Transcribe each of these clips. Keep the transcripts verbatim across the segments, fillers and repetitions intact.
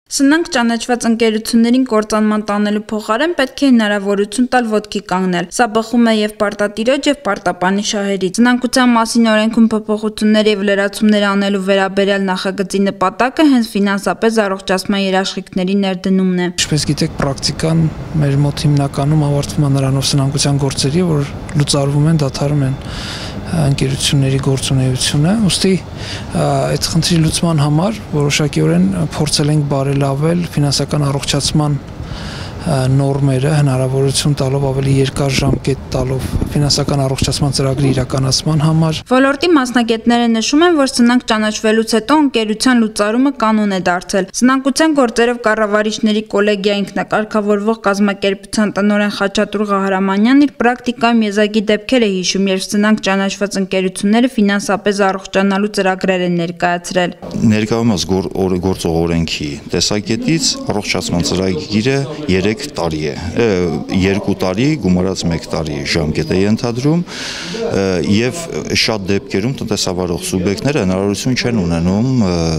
Սնանկ ճանաչված ընկերություններին կործանման տանելու փոխարեն պետք է հնարավորություն տալ ոտքի կանգնել։ Սա բխում է եւ պարտատիրոջ եւ պարտապանի շահերից։ Սնանկության մասին օրենքում փոփոխություններ եւ լրացումներ անելու վերաբերյալ նախագծի նպատակը հենց ֆինանսապես առողջացման երաշխիքների ներդնումն է։ Ինչպես գիտեք, պրակտիկան մեր մոտ հիմնականում ավարտվում է նրանով սնանկության գործերի, որ լուծարվում են, դադարում են ընկերությունների գործունեությունը, ուստի այդ խնդրի լուծման համար որոշակիորեն փորձել ենք բարելավել ֆինանսական առողջացման նորմերը, հնարավորություն տալով ավելի երկար ժամկետ տալով ֆինանսական առողջացման ծրագրի իրականացման համար։ Ոլորտի մասնագետները նշում են, որ սնանկ ճանաչվելուց հետո ընկերության լուծարումը կանոն է դարձել։ Սնանկության գործերով կառավարիչների կոլեգիա ինքնակարգավորվող կազմակերպության տնօրեն Խաչատուր Ղահարամանյանն իր պրակտիկայում եզակի դեպքեր է հիշում, երբ սնանկ ճանաչված ընկերությունները ֆինանսապես առողջանալու ծրագրեր են ներկայացրել։ Ներկայումս գործող օրենքի տեսակետից առողջացման ծրագիրը երեք տարի է, երկու տարի գումարած մեկ տարի ժամկետ է ենթադրում եւ շատ դեպքերում տնտեսավարող սուբյեկտները հնարավորություն չեն ունենում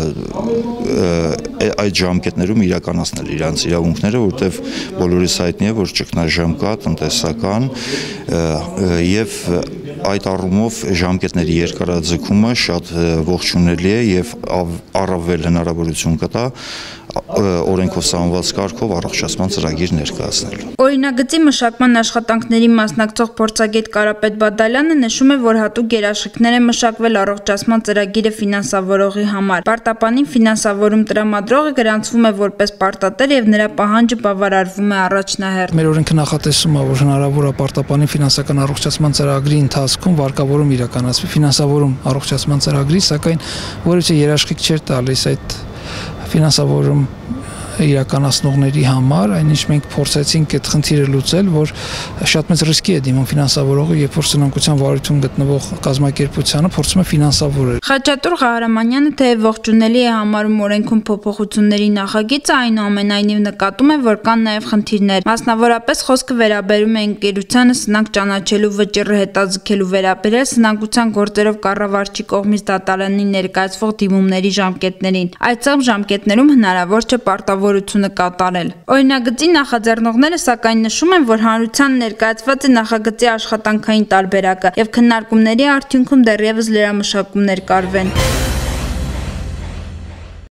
այդ ժամկետներում իրականացնել իրենց իրավունքները, որտեղ բոլորիս հայտնի է, որ ճգնաժամ կա տնտեսական եւ այդ առումով ժամկետների երկարաձգումը շատ ողջունելի է եւ առավել հնարավորություն կտա օրենքով սահմանված կարգով առողջացման ծրագիր ներկայացնելու։ Օրինագծի մշակման աշխատանքների մասնակցող փորձագետ Կարապետ Բադալյանը նշում է, որ հատուկ երաշխիքներ է մշակվել առողջացման ծրագիրը ֆինանսավորողի համար։ Պարտապանին ֆինանսավորում տրամադրողը գրանցվում է որպես պարտատեր եւ նրա պահանջը բավարարվում է առաջնահերթ։ Մեր օրենքը նախատեսում է, որ հնարավոր է պարտապանի ֆինանսական առողջացման ծրագրի ընթացքում վարկավորում իրականացվի ֆինանսավորում առողջացման ծրագրի, սակայն որևէ երաշխիք չէր տալիս այդ ֆինանսավորում իրականացնողների համար, այնինչ մենք փորձեցինք այդ խնդիրը լուծել, որ շատ մեծ ռիսկի է դիմում ֆինանսավորողը, երբ որ սնանկության վարույթում գտնվող կազմակերպությանը փորձում է ֆինանսավորել։ Խաչատուր Ղահարամանյանը թեև ողջունելի է համարում օրենքում փոփոխությունների նախագիծը, այնուամենայնիվ նկատում է, որ կան նաև խնդիրներ։ Մասնավորապես խոսքը վերաբերում է ընկերությանը սնանկ ճանաչելու վճիռը հետաձգելու վերաբերյալ սնանկության գործերով կառավարչի կողմից դատարանին ներկայացվող դիմումների ժամկետներին։ Այդ ժամկետներում հնարավոր չէ պարտավոր կատարել։ Օրինագծի նախաձեռնողները սակայն նշում են, որ հանրության ներկայացված է նախագծի աշխատանքային տարբերակը եւ քննարկումների արդյունքում դեռևս լրամշակումներ կարվեն։